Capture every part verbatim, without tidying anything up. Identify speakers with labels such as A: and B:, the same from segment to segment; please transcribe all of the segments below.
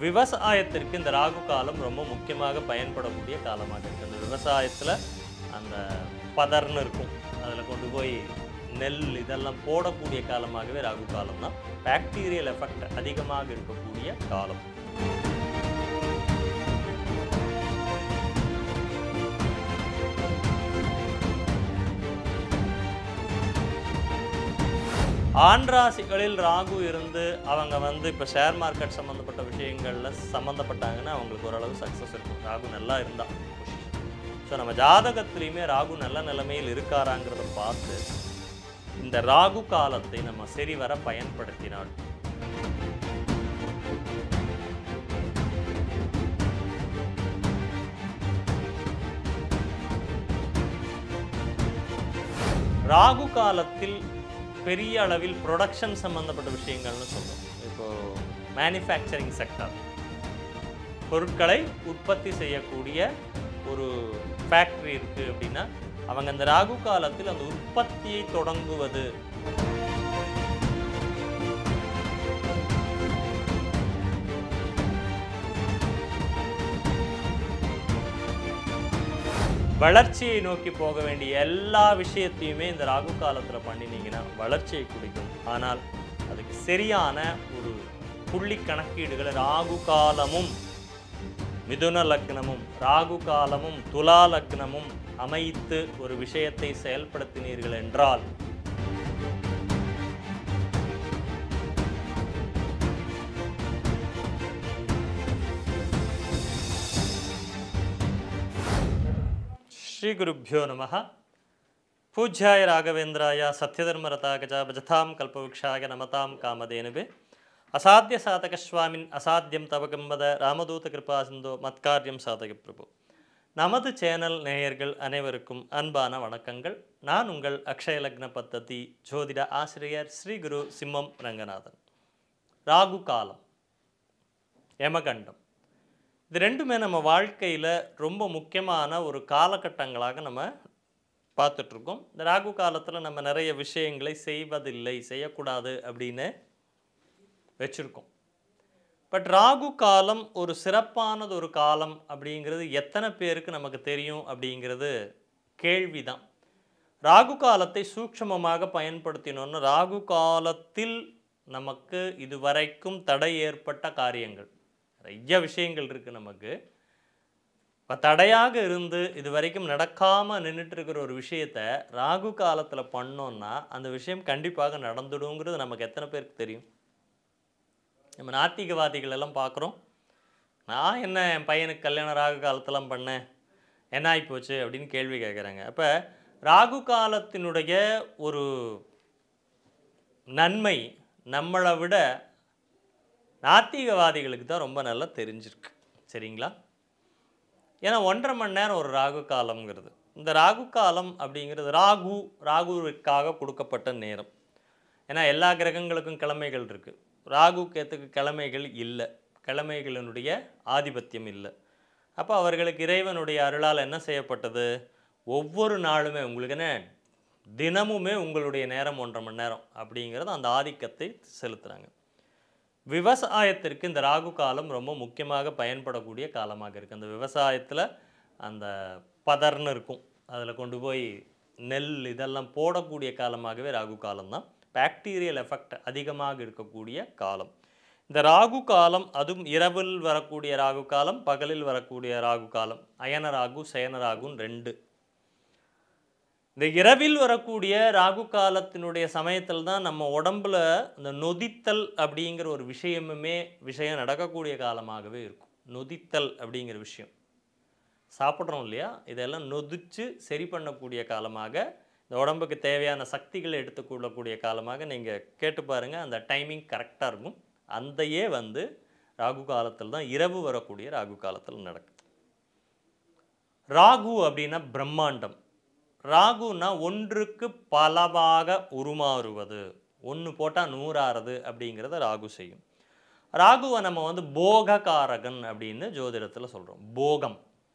A: விவசாயத்திற்கு இந்த ராகு காலம் ரொம்ப முக்கியமாக பயன்படக்கூடிய காலமாக இருக்குது. அந்த விவசாயத்தில் அந்த பதர்னு இருக்கும், அதில் கொண்டு போய் நெல் இதெல்லாம் போடக்கூடிய காலமாகவே ராகு காலம் தான். பாக்டீரியல் எஃபெக்ட் அதிகமாக இருக்கக்கூடிய காலம். ஆண் ராசிகளில் ராகு இருந்து அவங்க வந்து இப்போ ஷேர் மார்க்கெட் சம்மந்தப்பட்ட விஷயங்களில் சம்மந்தப்பட்டாங்கன்னா அவங்களுக்கு ஓரளவு சக்ஸஸ் இருக்கும், ராகு நல்லா இருந்தால். ஸோ நம்ம ஜாதகத்திலையுமே ராகு நல்ல நிலைமையில் இருக்காராங்கிறத பார்த்து இந்த ராகு காலத்தை நம்ம சரிவர பயன்படுத்தினால் ராகு காலத்தில் பெரிய அளவில் ப்ரொடக்ஷன் சம்பந்தப்பட்ட விஷயங்கள்னு சொல்லுவோம். இப்போது மேனுஃபேக்சரிங் செக்டர், பொருட்களை உற்பத்தி செய்யக்கூடிய ஒரு ஃபேக்ட்ரி இருக்குது அப்படின்னா அவங்க அந்த ராகு காலத்தில் அந்த உற்பத்தியை தொடங்குவது, வளர்ச்சியை நோக்கி போக வேண்டிய எல்லா விஷயத்தையுமே இந்த ராகு காலத்தில் பண்ணினீங்கன்னா வளர்ச்சியை குடிக்கும். ஆனால் அதுக்கு சரியான ஒரு புள்ளி கணக்கீடுகளை ராகு காலமும் மிதுன லக்னமும் ராகு காலமும் துலா லக்னமும் அமைத்து ஒரு விஷயத்தை செயல்படுத்தினீர்கள் என்றால் श्री गुरुभ्यो नमः। पूज्याय राघवेन्द्राय सत्यधर्मरतागजा भजतां कल्पवृक्षाय नमतां कामधेनुवे असाध्य साधक स्वामिन् असाध्यम तवकंबद रामदूत कृपा सिंधो मत्कार्यम साधक प्रभु। நமது சேனல் நேயர்கள் அனைவருக்கும் அன்பான வணக்கங்கள். நான் உங்கள் அக்ஷய லக்ன பத்ததி ஜோதிட ஆசிரியர் ஸ்ரீ குரு சிம்மம் ரங்கநாதன். ராகு காலம், யமகண்டம், இது ரெண்டுமே நம்ம வாழ்க்கையில் ரொம்ப முக்கியமான ஒரு காலகட்டங்களாக நம்ம பார்த்துட்ருக்கோம். இந்த ராகு காலத்தில் நம்ம நிறைய விஷயங்களை செய்வதில்லை, செய்யக்கூடாது அப்படின்னு வச்சுருக்கோம். பட் ராகு காலம் ஒரு சிறப்பானது ஒரு காலம் அப்படிங்கிறது எத்தனை பேருக்கு நமக்கு தெரியும் அப்படிங்கிறது கேள்விதான். ராகு காலத்தை சூக்ஷ்மமாக பயன்படுத்தினோன்னு ராகு காலத்தில் நமக்கு இதுவரைக்கும் தடை ஏற்பட்ட காரியங்கள் நிறைய விஷயங்கள் இருக்குது. நமக்கு இப்போ தடையாக இருந்து இது வரைக்கும் நடக்காமல் நின்றுட்டு இருக்கிற ஒரு விஷயத்த ராகு காலத்தில் பண்ணோன்னா அந்த விஷயம் கண்டிப்பாக நடந்துடுங்கிறது நமக்கு எத்தனை பேருக்கு தெரியும்? நம்ம நாத்திகவாதிகள் எல்லாம் பார்க்குறோம். நான் என்ன என் பையனுக்கு கல்யாணம் ராகு காலத்தெல்லாம் பண்ணேன், என்ன ஆகிப்போச்சு அப்படின்னு கேள்வி கேட்குறாங்க. அப்போ ராகு காலத்தினுடைய ஒரு நன்மை நம்மளை விட நாத்திகவாதிகளுக்கு தான் ரொம்ப நல்லா தெரிஞ்சிருக்கு, சரிங்களா? ஏன்னா ஒன்றரை மணி நேரம் ஒரு ராகு காலம்ங்கிறது, இந்த ராகு காலம் அப்படிங்கிறது ராகு ராகுவிற்காக கொடுக்கப்பட்ட நேரம். ஏன்னா எல்லா கிரகங்களுக்கும் கிழமைகள் இருக்குது, ராகு கேத்துக்கு கிழமைகள் இல்லை, கிழமைகளினுடைய ஆதிபத்தியம் இல்லை. அப்போ அவர்களுக்கு இறைவனுடைய அருளால் என்ன செய்யப்பட்டது, ஒவ்வொரு நாளுமே உங்களுக்கு என்ன தினமுமே உங்களுடைய நேரம் ஒன்றரை மணி நேரம் அப்படிங்கிறது அந்த ஆதிக்கத்தை செலுத்துகிறாங்க. விவசாயத்திற்கு இந்த ராகு காலம் ரொம்ப முக்கியமாக பயன்படக்கூடிய காலமாக இருக்குது. அந்த விவசாயத்தில் அந்த பதர்னு இருக்கும், அதில் கொண்டு போய் நெல் இதெல்லாம் போடக்கூடிய காலமாகவே ராகு காலம்தான். பாக்டீரியல் எஃபெக்ட் அதிகமாக இருக்கக்கூடிய காலம் இந்த ராகு காலம். அதுவும் இரவில் வரக்கூடிய ராகு காலம், பகலில் வரக்கூடிய ராகு காலம், அயன ராகு சயன ராகுன்னு ரெண்டு. இந்த இரவில் வரக்கூடிய ராகு காலத்தினுடைய சமயத்தில் தான் நம்ம உடம்புல இந்த நொதித்தல் அப்படிங்கிற ஒரு விஷயமுமே விஷயம் நடக்கக்கூடிய காலமாகவே இருக்கும். நொதித்தல் அப்படிங்கிற விஷயம் சாப்பிட்றோம் இல்லையா, இதெல்லாம் நொதிச்சு சரி பண்ணக்கூடிய காலமாக, இந்த உடம்புக்கு தேவையான சக்திகளை எடுத்துக்கொள்ளக்கூடிய காலமாக நீங்கள் கேட்டு பாருங்கள். அந்த டைமிங் கரெக்டாக இருக்கும். அந்தையே வந்து ராகு காலத்தில் தான் இரவு வரக்கூடிய ராகு காலத்தில் நடக்குது. ராகு அப்படின்னா பிரம்மாண்டம். ராகுனா ஒன்றுக்கு பலவாக உருமாறுவது, ஒன்று போட்டால் நூறாறது அப்படிங்கிறத ராகு செய்யும். ராகுவை நம்ம வந்து போககாரகன் அப்படின்னு ஜோதிடத்தில் சொல்கிறோம். போகம்.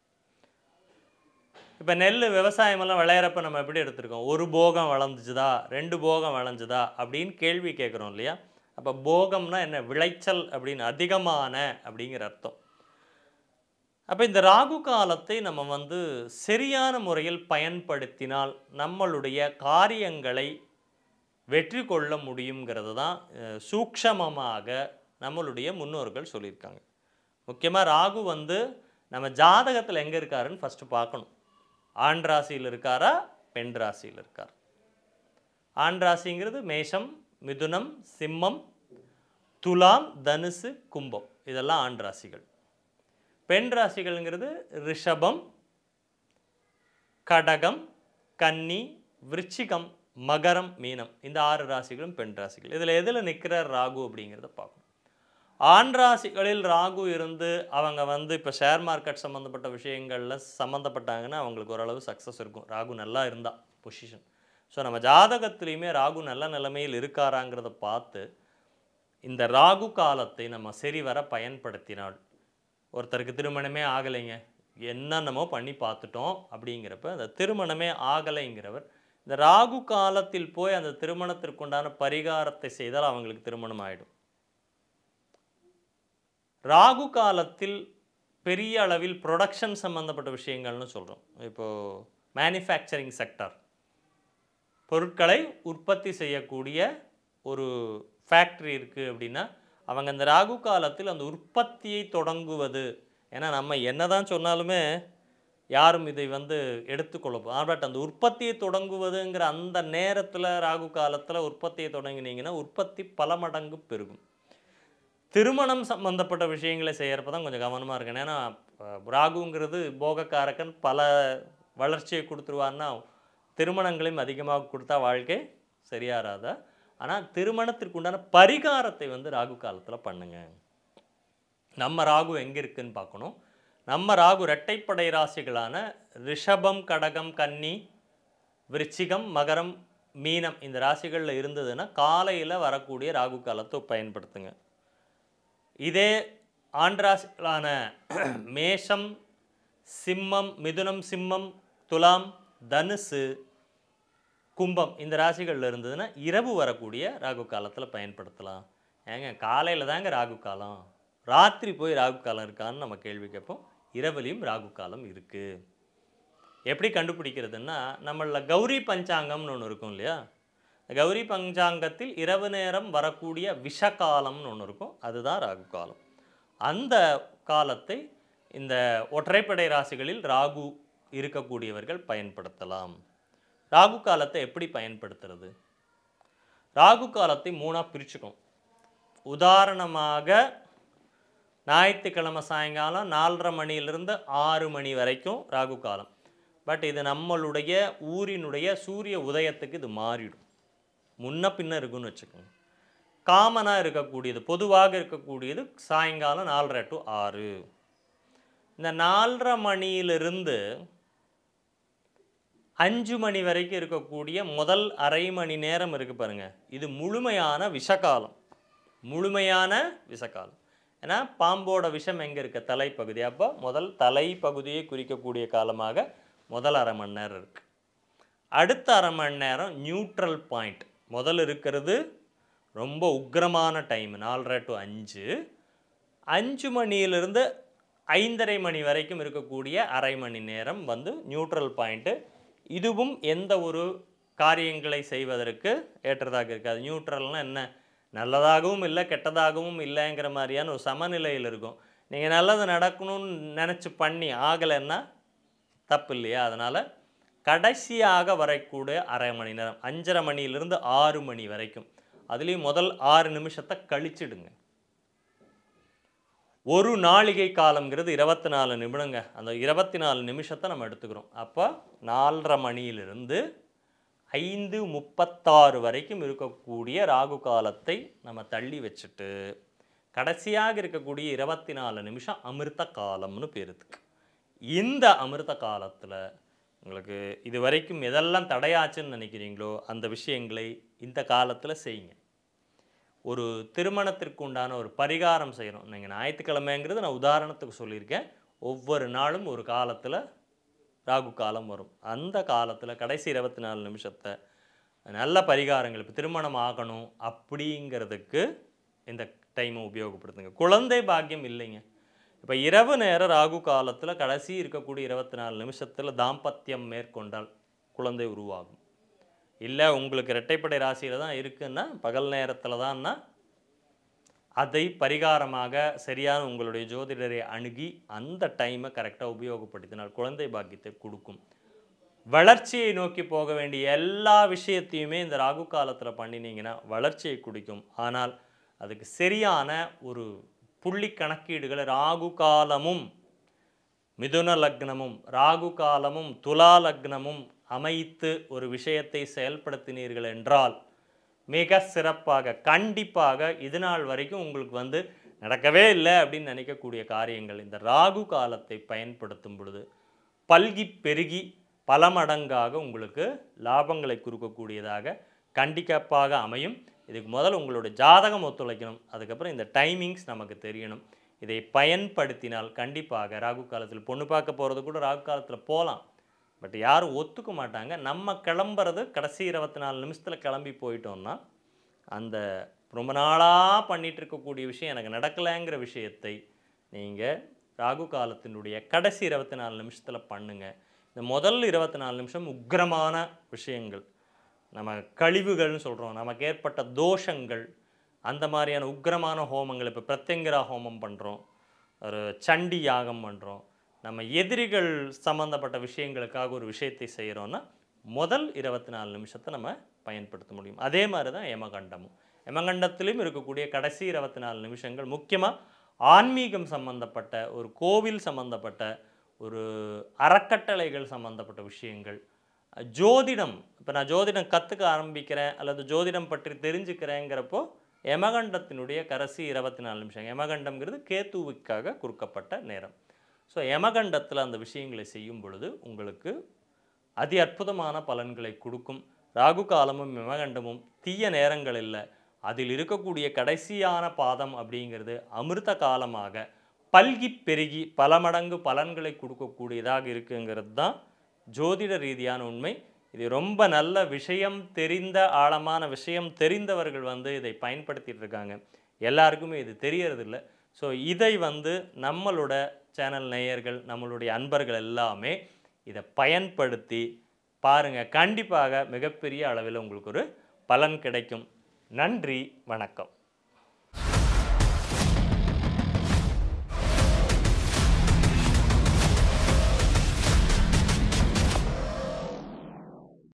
A: இப்போ நெல் விவசாயமெல்லாம் விளையிறப்ப நம்ம எப்படி எடுத்துருக்கோம், ஒரு போகம் வளர்ந்துச்சுதா ரெண்டு போகம் விளைஞ்சுதா அப்படின்னு கேள்வி கேட்குறோம் இல்லையா? அப்போ போகம்னா என்ன, விளைச்சல் அப்படின்னு, அதிகமான அப்படிங்கிற அர்த்தம். அப்போ இந்த ராகு காலத்தை நம்ம வந்து சரியான முறையில் பயன்படுத்தினால் நம்மளுடைய காரியங்களை வெற்றி கொள்ள முடியுங்கிறது தான் சூக்ஷமமாக நம்மளுடைய முன்னோர்கள் சொல்லியிருக்காங்க. முக்கியமாக ராகு வந்து நம்ம ஜாதகத்தில் எங்கே இருக்காருன்னு ஃபஸ்ட்டு பார்க்கணும். ஆண் ராசியில் இருக்காரா, பெண் ராசியில் இருக்கார். ஆண் ராசிங்கிறது மேஷம், மிதுனம், சிம்மம், துலாம், தனுசு, கும்பம், இதெல்லாம் ஆண் ராசிகள். பெண் ராசிகள்ங்கிறது ரிஷபம், கடகம், கன்னி, விருச்சிகம், மகரம், மீனம், இந்த ஆறு ராசிகளும் பெண் ராசிகள். இதில் எதில் நிற்கிறார் ராகு அப்படிங்கிறத பார்க்கணும். ஆண் ராசிகளில் ராகு இருந்து அவங்க வந்து இப்போ ஷேர் மார்க்கெட் சம்மந்தப்பட்ட விஷயங்களில் சம்மந்தப்பட்டாங்கன்னா அவங்களுக்கு ஓரளவு சக்ஸஸ் இருக்கும், ராகு நல்லா இருந்தால் பொசிஷன். ஸோ நம்ம ஜாதகத்துலேயுமே ராகு நல்ல நிலைமையில் இருக்காராங்கிறத பார்த்து இந்த ராகு காலத்தை நம்ம சரிவர பயன்படுத்தினால், ஒருத்தருக்கு திருமணமே ஆகலைங்க, என்னென்னமோ பண்ணி பார்த்துட்டோம் அப்படிங்கிறப்ப அந்த திருமணமே ஆகலைங்கிறவர் இந்த ராகு காலத்தில் போய் அந்த திருமணத்திற்குண்டான பரிகாரத்தை செய்தால் அவங்களுக்கு திருமணம் ஆகிடும். ராகு காலத்தில் பெரிய அளவில் ப்ரொடக்ஷன் சம்மந்தப்பட்ட விஷயங்கள்னு சொல்கிறோம். இப்போது மேனுஃபேக்சரிங் செக்டர், பொருட்களை உற்பத்தி செய்யக்கூடிய ஒரு ஃபேக்ட்ரி இருக்குது அப்படின்னா அவங்க அந்த ராகு காலத்தில் அந்த உற்பத்தியை தொடங்குவது. ஏன்னா நம்ம என்ன தான் சொன்னாலுமே யாரும் இதை வந்து எடுத்துக்கொள்ளப்போம். பட் அந்த உற்பத்தியை தொடங்குவதுங்கிற அந்த நேரத்தில் ராகு காலத்தில் உற்பத்தியை தொடங்கினீங்கன்னா உற்பத்தி பல மடங்கு பெருகும். திருமணம் சம்பந்தப்பட்ட விஷயங்களை செய்கிறப்ப தான் கொஞ்சம் கவனமாக இருக்கணும். ஏன்னா ராகுங்கிறது போகக்காரக்கன், பல வளர்ச்சியை கொடுத்துருவான்னா திருமணங்களையும் அதிகமாக கொடுத்தா வாழ்க்கை சரியாராதா. ஆனால் திருமணத்திற்கு உண்டான பரிகாரத்தை வந்து ராகு காலத்தில் பண்ணுங்க. நம்ம ராகு எங்கே இருக்குன்னு பார்க்கணும். நம்ம ராகு இரட்டைப்படை ராசிகளான ரிஷபம், கடகம், கன்னி, விருச்சிகம், மகரம், மீனம் இந்த ராசிகளில் இருந்ததுன்னா காலையில் வரக்கூடிய ராகு காலத்தை பயன்படுத்துங்க. இதே ஆண் ராசிகளான மேஷம், சிம்மம், மிதுனம், சிம்மம், துலாம், தனுசு, கும்பம் இந்த ராசிகளில் இருந்ததுன்னா இரவு வரக்கூடிய ராகு காலத்தில் பயன்படுத்தலாம். ஏங்க காலையில் தாங்க ராகு காலம், ராத்திரி போய் ராகு காலம் இருக்கான்னு நம்ம கேள்வி கேட்போம். இரவுலையும் ராகு காலம் இருக்குது. எப்படி கண்டுபிடிக்கிறதுன்னா, நம்மளில் கௌரி பஞ்சாங்கம்னு ஒன்று இருக்கும் இல்லையா, கௌரி பஞ்சாங்கத்தில் இரவு நேரம் வரக்கூடிய விஷகாலம்னு ஒன்று இருக்கும், அதுதான் ராகு காலம். அந்த காலத்தை இந்த ஒற்றைப்படை ராசிகளில் ராகு இருக்கக்கூடியவர்கள் பயன்படுத்தலாம். ராகு காலத்தை எப்படி பயன்படுத்துறது? ராகு காலத்தை மூணாக பிரிச்சுக்கணும். உதாரணமாக ஞாயிற்றுக்கிழமை சாயங்காலம் நாலரை மணியிலிருந்து ஆறு மணி வரைக்கும் ராகு காலம். பட் இது நம்மளுடைய ஊரினுடைய சூரிய உதயத்துக்கு இது மாறிடும், முன்ன பின்ன இருக்குன்னு வச்சுக்கோங்க. காமனாக இருக்கக்கூடியது, பொதுவாக இருக்கக்கூடியது சாயங்காலம் நாலரை டு ஆறு. இந்த நாலரை மணியிலிருந்து அஞ்சு மணி வரைக்கும் இருக்கக்கூடிய முதல் அரை மணி நேரம் இருக்குது பாருங்கள், இது முழுமையான விஷகாலம், முழுமையான விஷகாலம். ஏன்னா பாம்போட விஷம் எங்கே இருக்க, தலைப்பகுதி. அப்போ முதல் தலைப்பகுதியை குறிக்கக்கூடிய காலமாக முதல் அரை மணி நேரம் இருக்குது. அடுத்த அரை மணி நேரம் நியூட்ரல் பாயிண்ட். முதல் இருக்கிறது ரொம்ப உக்கிரமான டைம் நாலரை டு அஞ்சு. அஞ்சு மணியிலிருந்து ஐந்தரை மணி வரைக்கும் இருக்கக்கூடிய அரை மணி நேரம் வந்து நியூட்ரல் பாயிண்ட்டு. இதுவும் எந்த ஒரு காரியங்களை செய்வதற்கு ஏற்றதாக இருக்காது. நியூட்ரல்னால் என்ன, நல்லதாகவும் இல்லை கெட்டதாகவும் இல்லைங்கிற மாதிரியான ஒரு சமநிலையில் இருக்கும். நீங்கள் நல்லது நடக்கணும்னு நினச்சி பண்ணி ஆகலைன்னா தப்பு இல்லையா? அதனால் கடைசியாக வரக்கூடிய அரை மணி நேரம் அஞ்சரை மணியிலிருந்து ஆறு மணி வரைக்கும், அதுலேயும் முதல் ஆறு நிமிஷத்தை கழிச்சிடுங்க. ஒரு நாளிகை காலங்கிறது இருபத்தி நாலு நிமிடங்க. அந்த இருபத்தி நாலு நிமிஷத்தை நம்ம எடுத்துக்கிறோம். அப்போ நாலரை மணியிலிருந்து ஐந்து முப்பத்தாறு வரைக்கும் இருக்கக்கூடிய ராகு காலத்தை நம்ம தள்ளி வச்சுட்டு கடைசியாக இருக்கக்கூடிய இருபத்தி நாலு நிமிஷம் அமிர்த காலம்னு பேருத்துக்கு. இந்த அமிர்த காலத்தில் உங்களுக்கு இது வரைக்கும் எதெல்லாம் தடையாச்சுன்னு நினைக்கிறீங்களோ அந்த விஷயங்களை இந்த காலத்தில் செய்யுங்க. ஒரு திருமணத்திற்கு உண்டான ஒரு பரிகாரம் செய்யணும். நீங்கள் ஞாயிற்றுக்கிழமைங்கிறது நான் உதாரணத்துக்கு சொல்லியிருக்கேன். ஒவ்வொரு நாளும் ஒரு காலத்தில் ராகு காலம் வரும். அந்த காலத்தில் கடைசி இருபத்தி நாலு நிமிஷத்தை நல்ல பரிகாரங்கள், இப்போ திருமணம் ஆகணும் அப்படிங்கிறதுக்கு இந்த டைமை உபயோகப்படுத்துங்க. குழந்தை பாக்கியம் இல்லைங்க. இப்போ இரவு நேர ராகு காலத்தில் கடைசி இருக்கக்கூடிய இருபத்தி நாலு நிமிஷத்தில் தாம்பத்தியம் மேற்கொண்டால் குழந்தை உருவாகும். இல்லை உங்களுக்கு இரட்டைப்படை ராசியில் தான் இருக்குன்னா பகல் நேரத்தில் தான்னா அதை பரிகாரமாக சரியான உங்களுடைய ஜோதிடரை அணுகி அந்த டைமை கரெக்டாக உபயோகப்படுத்தினால் குழந்தை பாக்கியத்தை கொடுக்கும். வளர்ச்சியை நோக்கி போக வேண்டிய எல்லா விஷயத்தையுமே இந்த ராகு காலத்தில் பண்ணினீங்கன்னா வளர்ச்சியை குடிக்கும். ஆனால் அதுக்கு சரியான ஒரு புள்ளி கணக்கீடுகளை ராகு காலமும் மிதுன லக்னமும் ராகு காலமும் துலா லக்னமும் அமைத்து ஒரு விஷயத்தை செயல்படுத்தினீர்கள் என்றால் மிக சிறப்பாக கண்டிப்பாக இது நாள் வரைக்கும் உங்களுக்கு வந்து நடக்கவே இல்லை அப்படின்னு நினைக்கக்கூடிய காரியங்கள் இந்த ராகு காலத்தை பயன்படுத்தும் பொழுது பல்கி பெருகி பல மடங்காக உங்களுக்கு லாபங்களை கொடுக்கக்கூடியதாக கண்டிப்பாக அமையும். இதுக்கு முதல்ல உங்களுடைய ஜாதகம் ஒத்துழைக்கணும். அதுக்கப்புறம் இந்த டைமிங்ஸ் நமக்கு தெரியணும். இதை பயன்படுத்தினால் கண்டிப்பாக ராகு காலத்தில் பொண்ணு பார்க்க போகிறது கூட ராகு காலத்தில் போகலாம். பட் யாரும் ஒத்துக்க மாட்டாங்க. நம்ம கிளம்புறது கடைசி இருபத்தி நாலு நிமிஷத்தில் கிளம்பி போயிட்டோம்னா அந்த ரொம்ப நாளாக பண்ணிகிட்டு இருக்கக்கூடிய விஷயம் எனக்கு நடக்கலைங்கிற விஷயத்தை நீங்கள் ராகு காலத்தினுடைய கடைசி இருபத்தி நாலு நிமிஷத்தில் பண்ணுங்கள். இந்த முதல் இருபத்தி நாலு நிமிஷம் உக்கிரமான விஷயங்கள், நம்ம கழிவுகள்னு சொல்கிறோம், நமக்கு ஏற்பட்ட தோஷங்கள், அந்த மாதிரியான உக்கிரமான ஹோமங்கள். இப்போ பிரத்யங்கிரா ஹோமம் பண்ணுறோம், ஒரு சண்டி யாகம் பண்ணுறோம், நம்ம எதிரிகள் சம்மந்தப்பட்ட விஷயங்களுக்காக ஒரு விஷயத்தை செய்கிறோன்னா முதல் இருபத்தி நாலு நிமிஷத்தை நம்ம பயன்படுத்த முடியும். அதே மாதிரி தான் யமகண்டமும். யமகண்டத்திலும் இருக்கக்கூடிய கடைசி இருபத்தி நாலு நிமிஷங்கள் முக்கியமாக ஆன்மீகம் சம்பந்தப்பட்ட ஒரு கோவில் சம்பந்தப்பட்ட ஒரு அறக்கட்டளைகள் சம்பந்தப்பட்ட விஷயங்கள், ஜோதிடம். இப்போ நான் ஜோதிடம் கற்றுக்க ஆரம்பிக்கிறேன் அல்லது ஜோதிடம் பற்றி தெரிஞ்சுக்கிறேங்கிறப்போ யமகண்டத்தினுடைய கடைசி இருபத்தி நாலு நிமிஷம். யமகண்டம்ங்கிறது கேத்துவுக்காக கொடுக்கப்பட்ட நேரம். ஸோ யமகண்டத்தில் அந்த விஷயங்களை செய்யும் பொழுது உங்களுக்கு அதி அற்புதமான பலன்களை கொடுக்கும். ராகு காலமும் யமகண்டமும் தீய நேரங்கள் இல்லை. அதில் இருக்கக்கூடிய கடைசியான பாதம் அப்படிங்கிறது அமிர்த காலமாக பல்கி பெருகி பல மடங்கு பலன்களை கொடுக்கக்கூடியதாக இருக்குங்கிறது தான் ஜோதிட ரீதியான உண்மை. இது ரொம்ப நல்ல விஷயம் தெரிந்த ஆழமான விஷயம் தெரிந்தவர்கள் வந்து இதை பயன்படுத்திகிட்டு இருக்காங்க. எல்லாருக்குமே இது தெரியறதில்லை. ஸோ இதை வந்து நம்மளோட சேனல் நேயர்கள் நம்மளுடைய அன்பர்கள் எல்லாமே இதை பயன்படுத்தி பாருங்கள். கண்டிப்பாக மிகப்பெரிய அளவில் உங்களுக்கு ஒரு பலன் கிடைக்கும். நன்றி, வணக்கம்.